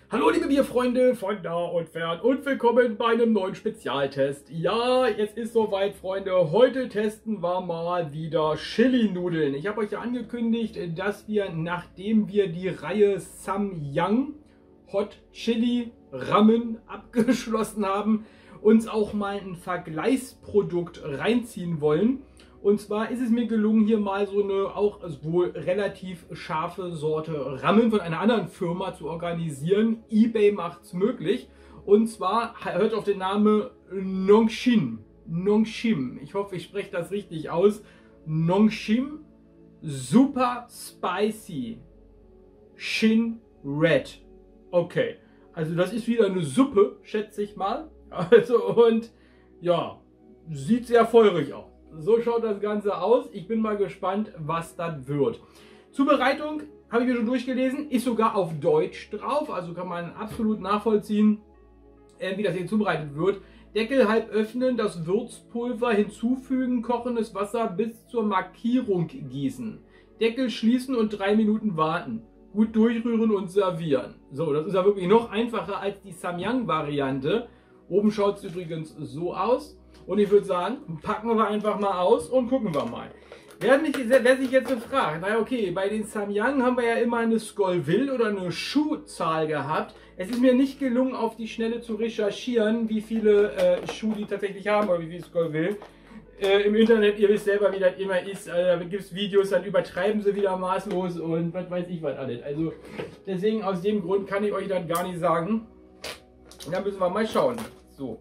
Hallo liebe Bierfreunde von nah und fern und willkommen bei einem neuen Spezialtest. Ja, jetzt ist soweit, Freunde. Heute testen wir mal wieder Chili-Nudeln. Ich habe euch ja angekündigt, dass wir, nachdem wir die Reihe Samyang Hot Chili Ramen abgeschlossen haben, uns auch mal ein Vergleichsprodukt reinziehen wollen. Und zwar ist es mir gelungen, hier mal so eine auch wohl relativ scharfe Sorte Ramen von einer anderen Firma zu organisieren. eBay macht es möglich. Und zwar hört auf den Namen Nongshim. Nongshim. Ich hoffe, ich spreche das richtig aus. Nongshim Super Spicy Shin Red. Okay, also das ist wieder eine Suppe, schätze ich mal. Also und ja, sieht sehr feurig aus. So schaut das Ganze aus. Ich bin mal gespannt, was das wird. Zubereitung habe ich mir schon durchgelesen. Ist sogar auf Deutsch drauf. Also kann man absolut nachvollziehen, wie das hier zubereitet wird. Deckel halb öffnen, das Würzpulver hinzufügen, kochendes Wasser bis zur Markierung gießen. Deckel schließen und 3 Minuten warten. Gut durchrühren und servieren. So, das ist ja wirklich noch einfacher als die Samyang-Variante. Oben schaut es übrigens so aus. Und ich würde sagen, packen wir einfach mal aus und gucken wir mal. Wer sich jetzt so fragt, naja okay, bei den Samyang haben wir ja immer eine Scoville oder eine Schuhzahl gehabt. Es ist mir nicht gelungen, auf die Schnelle zu recherchieren, wie viele Schuhe die tatsächlich haben oder wie viel Scoville. Im Internet, ihr wisst selber, wie das immer ist, da gibt es Videos, dann übertreiben sie wieder maßlos und was weiß ich was alles. Also deswegen, aus dem Grund kann ich euch das gar nicht sagen. Und dann müssen wir mal schauen. So.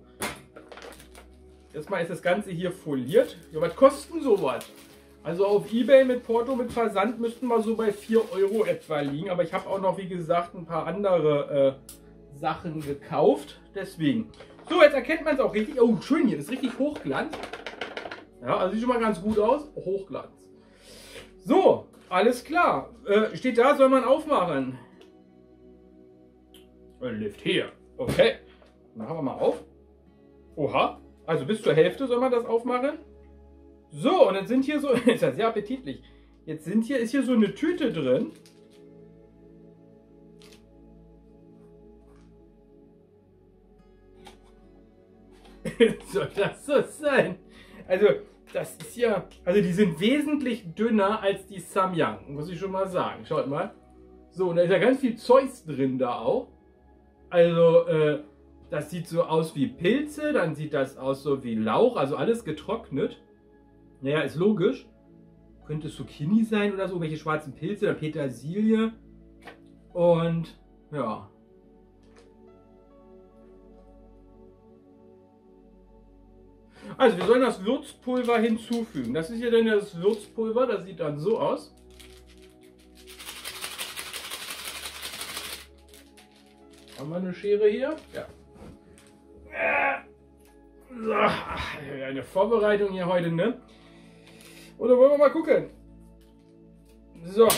Erstmal ist das Ganze hier foliert. Ja, was kostet denn sowas? Also auf eBay mit Porto, mit Versand müssten wir so bei 4 € etwa liegen. Aber ich habe auch noch, wie gesagt, ein paar andere Sachen gekauft. Deswegen. So, jetzt erkennt man es auch richtig. Oh, schön hier. Das ist richtig Hochglanz. Ja, also sieht schon mal ganz gut aus. Hochglanz. So, alles klar. Steht da, soll man aufmachen. Lift hier. Okay. Machen wir mal auf. Oha. Also bis zur Hälfte soll man das aufmachen. So, und dann sind hier so, ist ja sehr appetitlich. Jetzt ist hier so eine Tüte drin. Soll das so sein? Also, das ist ja, also die sind wesentlich dünner als die Samyang, muss ich schon mal sagen. Schaut mal. So, und da ist ja ganz viel Zeugs drin da auch. Also, das sieht so aus wie Pilze, dann sieht das aus so wie Lauch, also alles getrocknet. Naja, ist logisch. Könnte Zucchini sein oder so, welche schwarzen Pilze, dann Petersilie. Und ja. Also wir sollen das Würzpulver hinzufügen. Das ist hier dann das Würzpulver, das sieht dann so aus. Haben wir eine Schere hier? Ja. So, eine Vorbereitung hier heute, ne? Oder wollen wir mal gucken? So.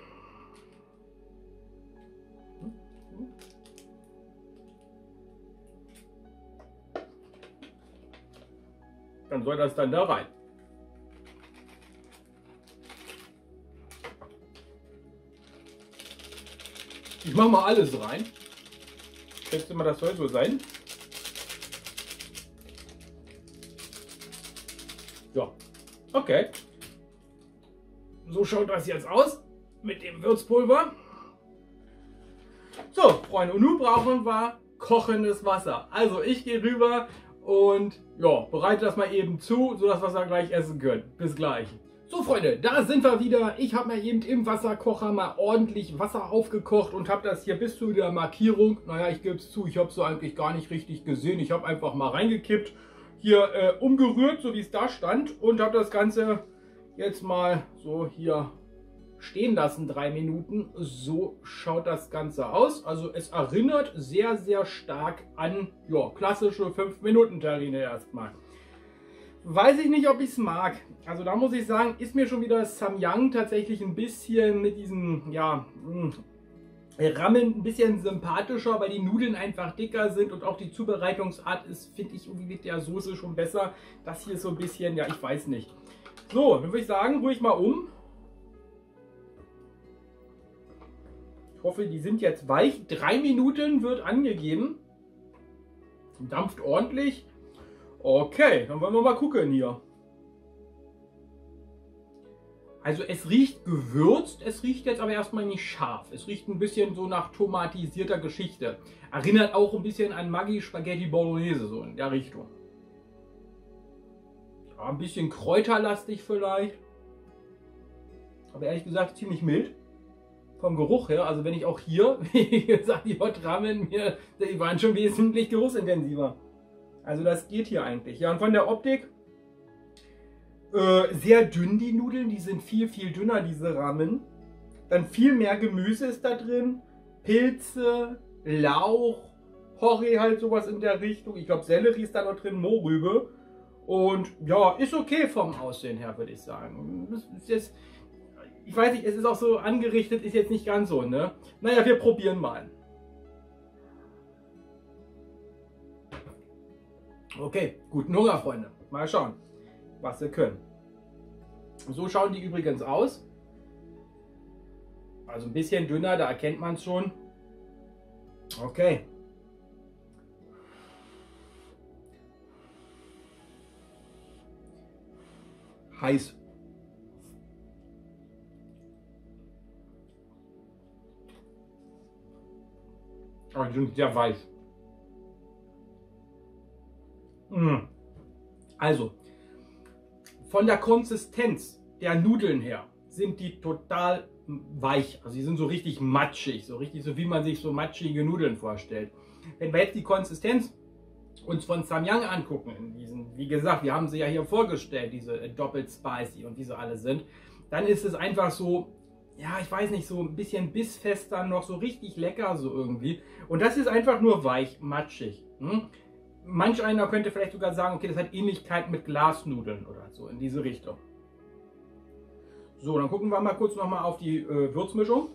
Dann soll das dann da rein. Ich mache mal alles rein. Ich schätze mal, das soll so sein. Ja, okay. So schaut das jetzt aus mit dem Würzpulver. So, Freunde, und nun brauchen wir kochendes Wasser. Also ich gehe rüber und ja, bereite das mal eben zu, sodass wir es dann gleich essen können. Bis gleich. So Freunde, da sind wir wieder. Ich habe mir eben im Wasserkocher mal ordentlich Wasser aufgekocht und habe das hier bis zu der Markierung, naja, ich gebe es zu, ich habe es so eigentlich gar nicht richtig gesehen. Ich habe einfach mal reingekippt, hier umgerührt, so wie es da stand, und habe das Ganze jetzt mal so hier stehen lassen, 3 Minuten. So schaut das Ganze aus. Also es erinnert sehr, sehr stark an ja, klassische 5-Minuten-Terrine erstmal. Weiß ich nicht, ob ich es mag. Also da muss ich sagen, ist mir schon wieder Samyang tatsächlich ein bisschen mit diesen, ja, Ramen ein bisschen sympathischer, weil die Nudeln einfach dicker sind und auch die Zubereitungsart ist, finde ich, irgendwie mit der Soße schon besser. Das hier ist so ein bisschen, ja, ich weiß nicht. So, dann würde ich sagen, rühre ich mal um. Ich hoffe, die sind jetzt weich. 3 Minuten wird angegeben. Dampft ordentlich. Okay, dann wollen wir mal gucken hier. Also es riecht gewürzt, es riecht jetzt aber erstmal nicht scharf. Es riecht ein bisschen so nach tomatisierter Geschichte. Erinnert auch ein bisschen an Maggi Spaghetti Bolognese, so in der Richtung. Ja, ein bisschen kräuterlastig vielleicht. Aber ehrlich gesagt ziemlich mild. Vom Geruch her, also wenn ich auch hier, wie gesagt, die Hot Ramen, die waren schon wesentlich geruchsintensiver. Also das geht hier eigentlich. Ja, und von der Optik, sehr dünn die Nudeln, die sind viel, viel dünner, diese Ramen. Dann viel mehr Gemüse ist da drin. Pilze, Lauch, Porree halt sowas in der Richtung. Ich glaube Sellerie ist da noch drin, Mohrrübe. Und ja, ist okay vom Aussehen her, würde ich sagen. Das ist jetzt, ich weiß nicht, es ist auch so angerichtet, ist jetzt nicht ganz so, ne? Naja, wir probieren mal. Okay, guten Hunger, Freunde. Mal schauen, was sie können. So schauen die übrigens aus. Also ein bisschen dünner, da erkennt man es schon. Okay. Heiß. Aber die sind sehr weich. Also, von der Konsistenz der Nudeln her sind die total weich. Also die sind so richtig matschig, so richtig so wie man sich so matschige Nudeln vorstellt. Wenn wir jetzt die Konsistenz uns von Samyang angucken, in diesen, wie gesagt, wir haben sie ja hier vorgestellt, diese doppelt spicy und wie sie alle sind, dann ist es einfach so, ja, ich weiß nicht, so ein bisschen bissfester noch, so richtig lecker so irgendwie. Und das ist einfach nur weich, matschig. Manch einer könnte vielleicht sogar sagen, okay, das hat Ähnlichkeit mit Glasnudeln oder so, in diese Richtung. So, dann gucken wir mal kurz nochmal auf die Würzmischung.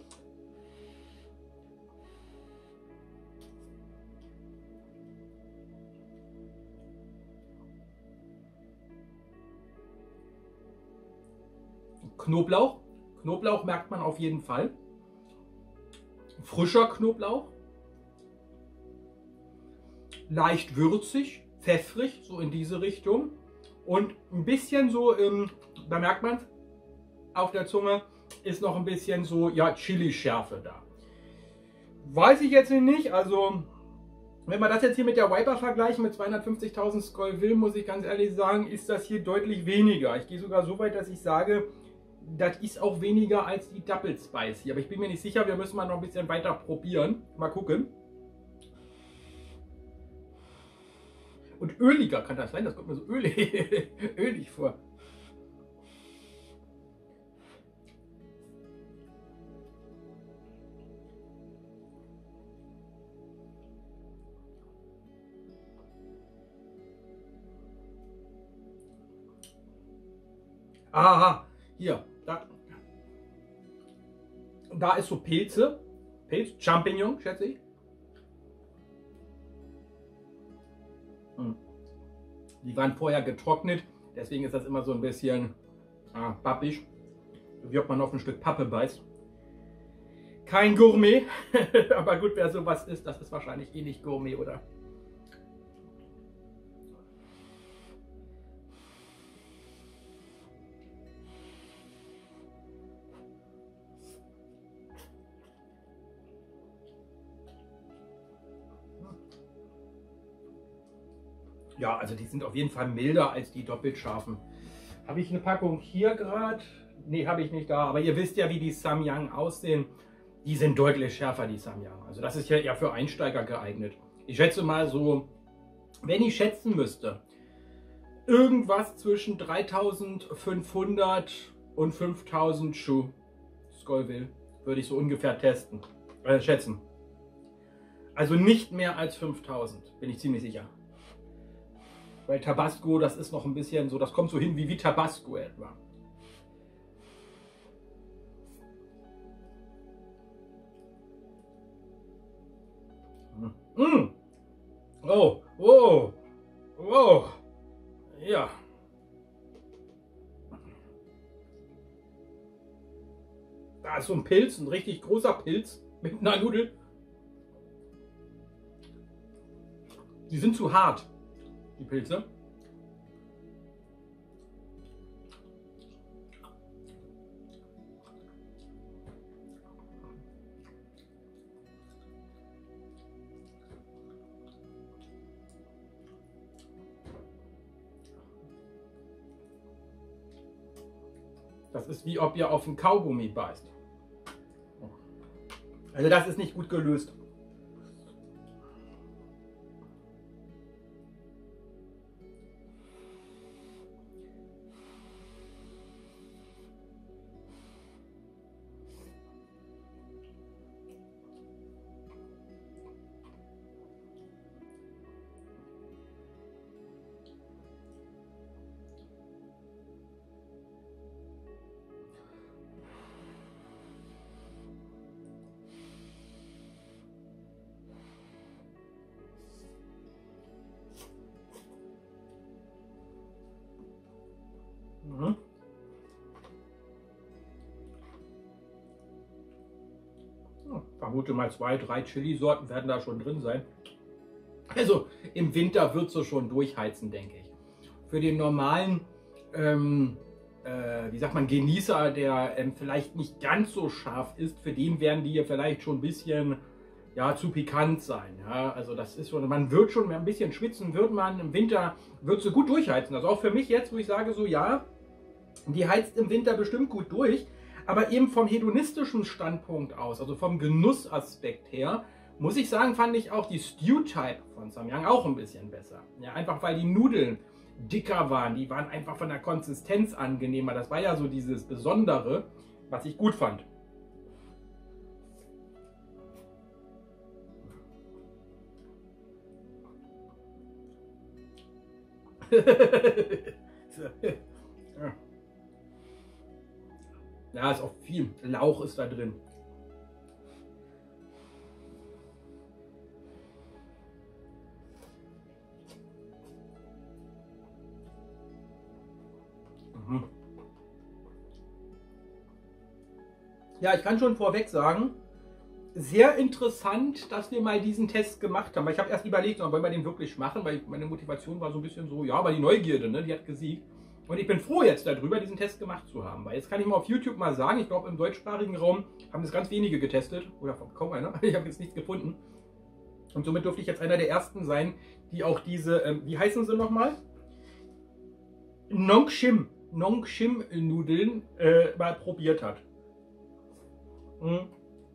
Knoblauch. Knoblauch merkt man auf jeden Fall. Frischer Knoblauch. Leicht würzig, pfeffrig, so in diese Richtung. Und ein bisschen so, da merkt man es, auf der Zunge ist noch ein bisschen so, ja, Chili-Schärfe da. Weiß ich jetzt nicht, also wenn wir das jetzt hier mit der Viper vergleichen, mit 250.000 Scoville, muss ich ganz ehrlich sagen, ist das hier deutlich weniger. Ich gehe sogar so weit, dass ich sage, das ist auch weniger als die Double Spicy. Aber ich bin mir nicht sicher, wir müssen mal noch ein bisschen weiter probieren. Mal gucken. Und öliger kann das sein, das kommt mir so ölig vor. Aha, hier, da ist so Pilz, Champignon, schätze ich. Die waren vorher getrocknet, deswegen ist das immer so ein bisschen pappig, wie ob man auf ein Stück Pappe beißt. Kein Gourmet, aber gut, wer sowas isst, das ist wahrscheinlich eh nicht Gourmet, oder? Ja, also die sind auf jeden Fall milder als die doppelt scharfen. Habe ich eine Packung hier gerade? Ne, habe ich nicht da. Aber ihr wisst ja, wie die Samyang aussehen. Die sind deutlich schärfer, die Samyang. Also das ist ja eher für Einsteiger geeignet. Ich schätze mal so, wenn ich schätzen müsste, irgendwas zwischen 3.500 und 5.000 Schuh Scoville würde ich so ungefähr schätzen. Also nicht mehr als 5.000, bin ich ziemlich sicher. Weil Tabasco, das ist noch ein bisschen so, das kommt so hin wie Tabasco etwa. Oh, oh, oh, ja. Da ist so ein Pilz, ein richtig großer Pilz. mit einer Nudel. Die sind zu hart, die Pilze. Das ist wie ob ihr auf einen Kaugummi beißt. Also das ist nicht gut gelöst. Mhm. Ja, vermute mal 2, 3 Chili-Sorten werden da schon drin sein. Also im Winter wird sie schon durchheizen, denke ich. Für den normalen, wie sagt man, Genießer, der vielleicht nicht ganz so scharf ist, für den werden die hier vielleicht schon ein bisschen ja, zu pikant sein. Ja? Also das ist schon, man wird schon ein bisschen schwitzen, wird man im Winter, wird sie gut durchheizen. Also auch für mich jetzt, wo ich sage so, ja, die heizt im Winter bestimmt gut durch, aber eben vom hedonistischen Standpunkt aus, also vom Genussaspekt her, muss ich sagen, fand ich auch die Stew-Type von Samyang auch ein bisschen besser. Ja, einfach weil die Nudeln dicker waren, die waren einfach von der Konsistenz angenehmer. Das war ja so dieses Besondere, was ich gut fand. Ja, ist auch viel Lauch ist da drin. Mhm. Ja, ich kann schon vorweg sagen, sehr interessant, dass wir mal diesen Test gemacht haben. Weil ich habe erst überlegt, wollen wir den wirklich machen, weil meine Motivation war so ein bisschen so, ja, aber die Neugierde, ne, die hat gesiegt. Und ich bin froh jetzt darüber, diesen Test gemacht zu haben. Weil jetzt kann ich mal auf YouTube mal sagen, ich glaube im deutschsprachigen Raum haben das ganz wenige getestet. Oder kaum einer. Ich habe jetzt nichts gefunden. Und somit durfte ich jetzt einer der ersten sein, die auch diese, wie heißen sie nochmal? Nongshim-Nudeln mal probiert hat. Mhm.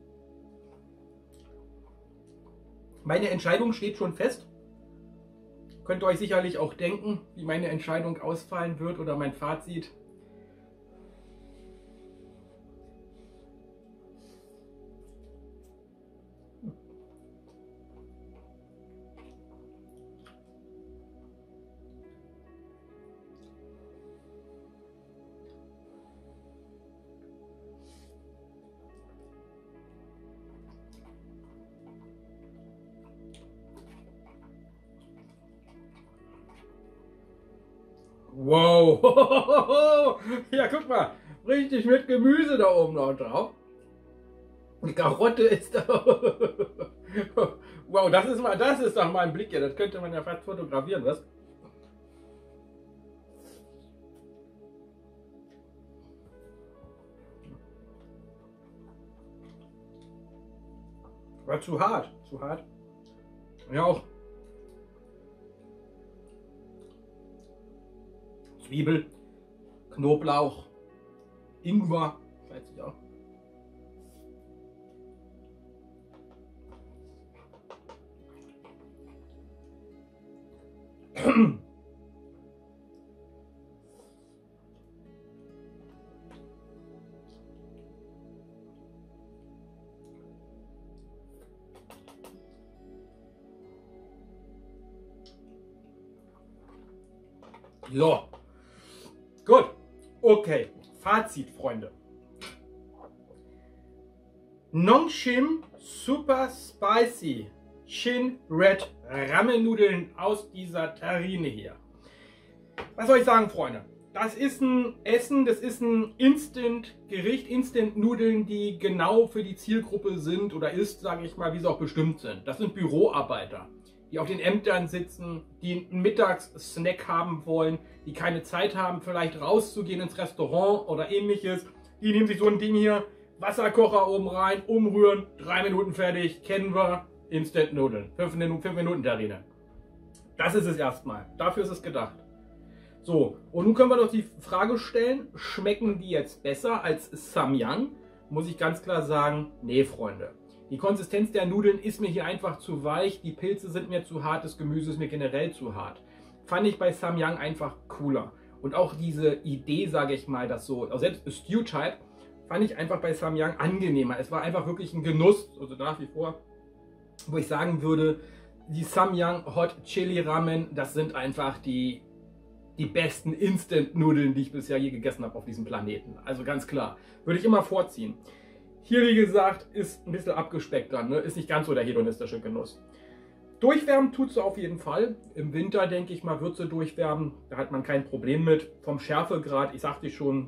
Meine Entscheidung steht schon fest. Könnt ihr euch sicherlich auch denken, wie meine Entscheidung ausfallen wird oder mein Fazit. Wow! Ja, guck mal, richtig mit Gemüse da oben noch drauf. Die Karotte ist da. Wow, das ist doch mal ein Blick hier. Das könnte man ja fast fotografieren, was? War zu hart, zu hart. Ja, auch. Zwiebel, Knoblauch, Ingwer, weiß ich auch. So, gut, okay, Fazit, Freunde. Nongshim Super Spicy Chin Red Ramen-Nudeln aus dieser Terrine hier. Was soll ich sagen, Freunde? das ist ein Essen, das ist ein Instant-Gericht, Instant-Nudeln, die genau für die Zielgruppe sind oder ist, sage ich mal, wie sie auch bestimmt sind. Das sind Büroarbeiter, die auf den Ämtern sitzen, die einen Mittagssnack haben wollen, die keine Zeit haben, vielleicht rauszugehen ins Restaurant oder ähnliches. Die nehmen sich so ein Ding hier, Wasserkocher oben rein, umrühren, 3 Minuten fertig, kennen wir, Instant-Nudeln, 5 Minuten Terrine. Das ist es erstmal, dafür ist es gedacht. So, und nun können wir doch die Frage stellen, schmecken die jetzt besser als Samyang? Muss ich ganz klar sagen, nee, Freunde. Die Konsistenz der Nudeln ist mir hier einfach zu weich, die Pilze sind mir zu hart, das Gemüse ist mir generell zu hart. Fand ich bei Samyang einfach cooler. Und auch diese Idee, sage ich mal, dass so, also selbst Stew-Type, fand ich einfach bei Samyang angenehmer. Es war einfach wirklich ein Genuss, also nach wie vor, wo ich sagen würde, die Samyang Hot Chili Ramen, das sind einfach die besten Instant-Nudeln, die ich bisher je gegessen habe auf diesem Planeten. Also ganz klar, würde ich immer vorziehen. Hier, wie gesagt, ist ein bisschen abgespeckter, ne? Ist nicht ganz so der hedonistische Genuss. Durchwärmen tut sie auf jeden Fall. Im Winter, denke ich mal, wird sie durchwärmen. Da hat man kein Problem mit. Vom Schärfegrad, ich sagte schon,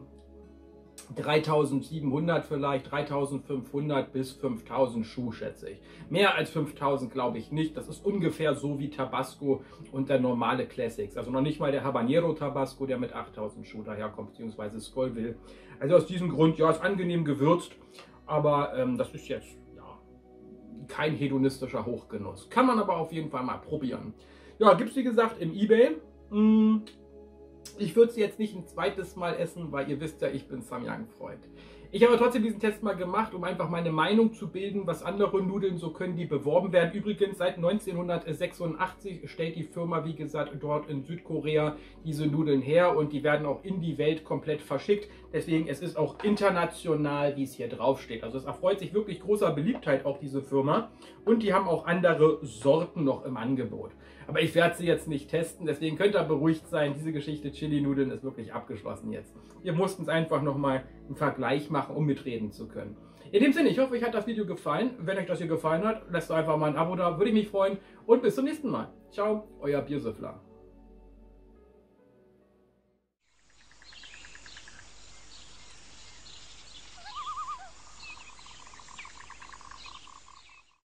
3700 vielleicht, 3500 bis 5000 Schuh, schätze ich. Mehr als 5000 glaube ich nicht. Das ist ungefähr so wie Tabasco und der normale Classics. Also noch nicht mal der Habanero Tabasco, der mit 8000 Schuh daherkommt, beziehungsweise Scoville. Also aus diesem Grund, ja, ist angenehm gewürzt, aber das ist jetzt ja kein hedonistischer Hochgenuss. Kann man aber auf jeden Fall mal probieren. Ja, gibt es wie gesagt im eBay. Ich würde sie jetzt nicht ein zweites Mal essen, weil ihr wisst ja, ich bin Samyang-Freund. Ich habe trotzdem diesen Test mal gemacht, um einfach meine Meinung zu bilden, was andere Nudeln so können, die beworben werden. Übrigens, seit 1986 stellt die Firma, wie gesagt, dort in Südkorea diese Nudeln her und die werden auch in die Welt komplett verschickt. Deswegen, es ist auch international, wie es hier drauf steht. Also es erfreut sich wirklich großer Beliebtheit, auch diese Firma. Und die haben auch andere Sorten noch im Angebot. Aber ich werde sie jetzt nicht testen, deswegen könnt ihr beruhigt sein, diese Geschichte Chili-Nudeln ist wirklich abgeschlossen jetzt. Wir mussten es einfach nochmal einen Vergleich machen, um mitreden zu können. In dem Sinne, ich hoffe, euch hat das Video gefallen. Wenn euch das hier gefallen hat, lasst einfach mal ein Abo da, würde ich mich freuen. Und bis zum nächsten Mal. Ciao, euer Biersüffler.